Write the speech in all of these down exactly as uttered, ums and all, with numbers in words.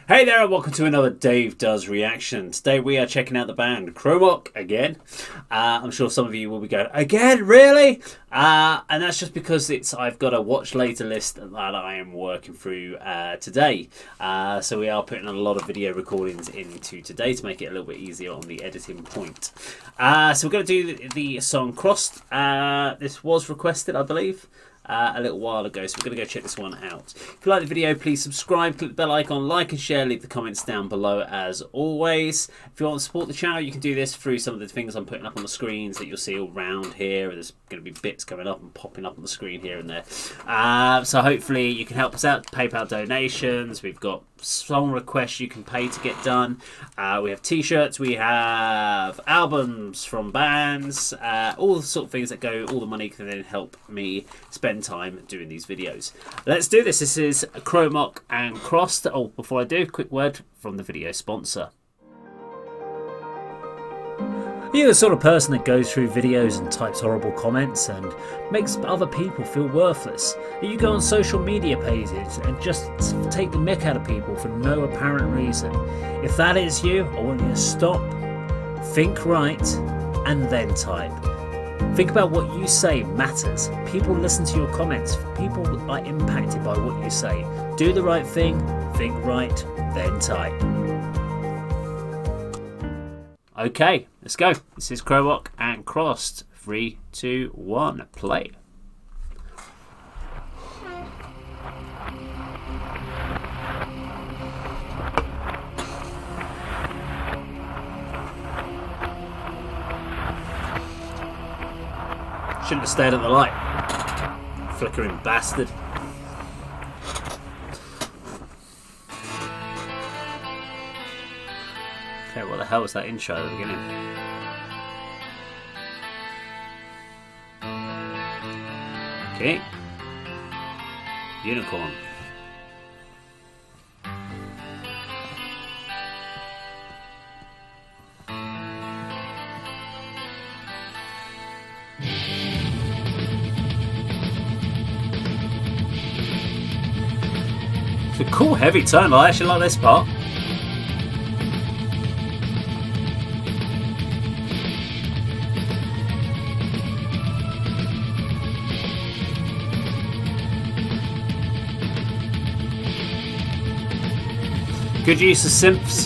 Hey there and welcome to another Dave Does Reaction. Today we are checking out the band Cromok again. Uh, I'm sure some of you will be going, again, really? Uh, and that's just because it's I've got a watch later list that I am working through uh, today. Uh, so we are putting a lot of video recordings into today to make it a little bit easier on the editing point. Uh, so we're going to do the, the song Crossed. Uh, this was requested, I believe. Uh, a little while ago, so we're going to go check this one out. If you like the video, please subscribe, click the bell icon, like and share, leave the comments down below as always. If you want to support the channel, you can do this through some of the things I'm putting up on the screens that you'll see all around here. There's going to be bits coming up and popping up on the screen here and there. Uh, so hopefully you can help us out. PayPal donations, we've got song requests you can pay to get done. Uh, we have t-shirts, we have albums from bands, uh, all the sort of things that go, all the money can then help me spend time doing these videos. Let's do this. This is Cromok and Crossed. Oh, before I do, quick word from the video sponsor. Are you the sort of person that goes through videos and types horrible comments and makes other people feel worthless? Or you go on social media pages and just take the mick out of people for no apparent reason? If that is you, I want you to stop, think right, and then type. Think about what you say matters. People listen to your comments. People are impacted by what you say. Do the right thing, think right, then type. Okay, let's go. This is Cromok and Crossed. Three, two, one, play. Shouldn't have stayed at the light. Flickering bastard. Okay, what the hell was that intro at the beginning? Okay. Unicorn. It's a cool heavy tone. I actually like this part. Good use of synths.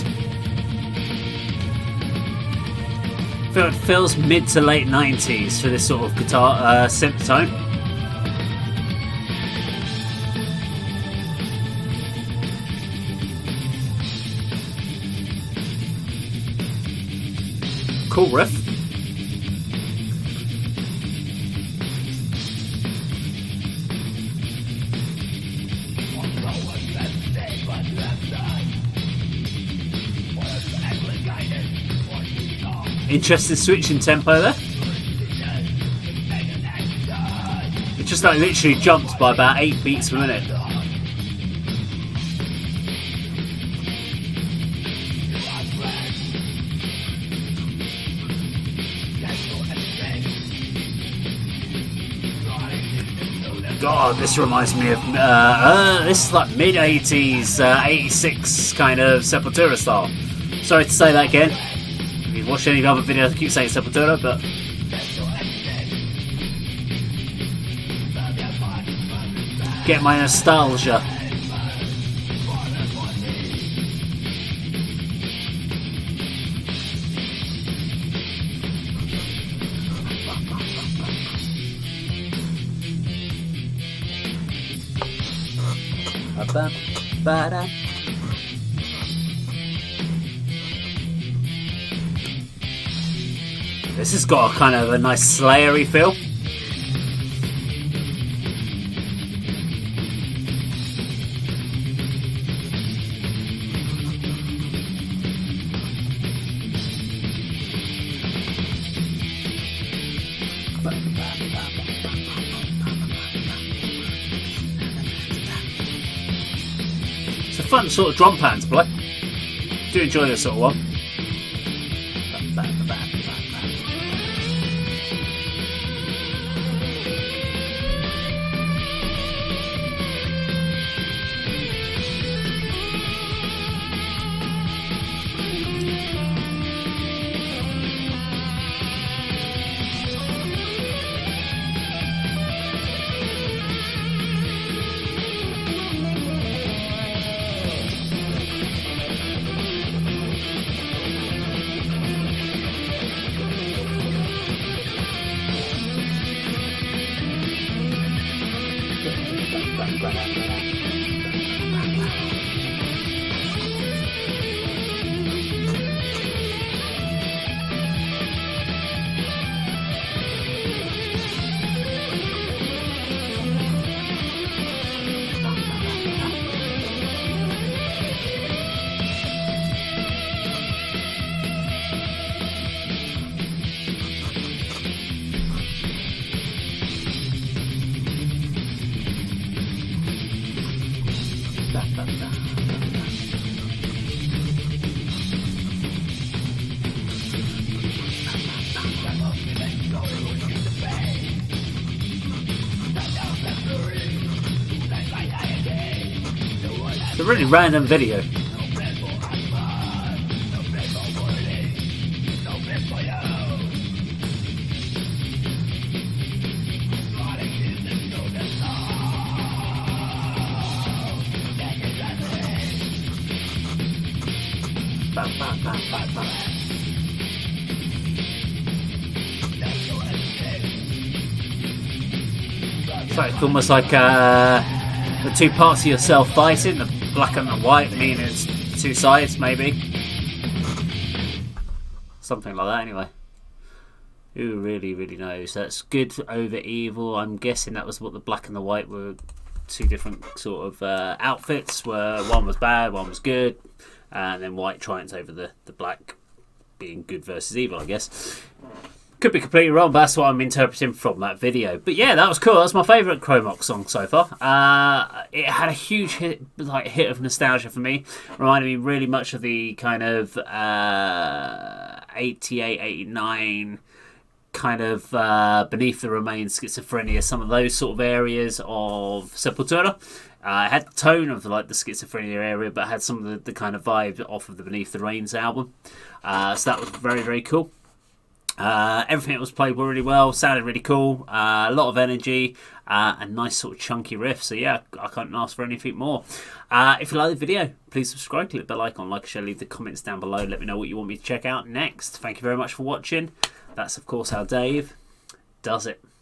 Feel it feels mid to late nineties for this sort of guitar uh, synth tone. Cool riff. Interesting switch in tempo there. It just like literally jumped by about eight beats per minute. God, this reminds me of uh, uh, this is like mid eighties, uh, eighty-six kind of Sepultura style. Sorry to say that again. If you've watched any of the other videos, I keep saying Sepultura, but get my nostalgia. Ba-da. This has got a kind of a nice Slayery feel. It's a fun sort of drum pattern to play. Do enjoy this sort of one. It's a really random video. It's like almost like uh, the two parts of yourself fighting, the black and the white, meaning it's two sides, maybe. Something like that, anyway. Who really, really knows? That's good over evil. I'm guessing that was what the black and the white were. Two different sort of uh, outfits. Where one was bad, one was good, and then white triumphs over the the black, being good versus evil, I guess. Could be completely wrong, but that's what I'm interpreting from that video. But yeah, that was cool. That's my favourite Cromok song so far. Uh, it had a huge hit, like hit of nostalgia for me. Reminded me really much of the kind of uh, eighty-eight, eighty-nine kind of uh, Beneath the Remains, Schizophrenia, some of those sort of areas of Sepultura. Uh, it had the tone of like the Schizophrenia area, but had some of the, the kind of vibe off of the Beneath the Rains album. Uh, so that was very, very cool. Uh, everything that was played really well, sounded really cool, uh, a lot of energy, uh, and nice sort of chunky riff. So yeah, I can't ask for anything more. Uh, if you like the video, please subscribe, click the bell icon, like, share, leave the comments down below. Let me know what you want me to check out next. Thank you very much for watching. That's of course how Dave does it.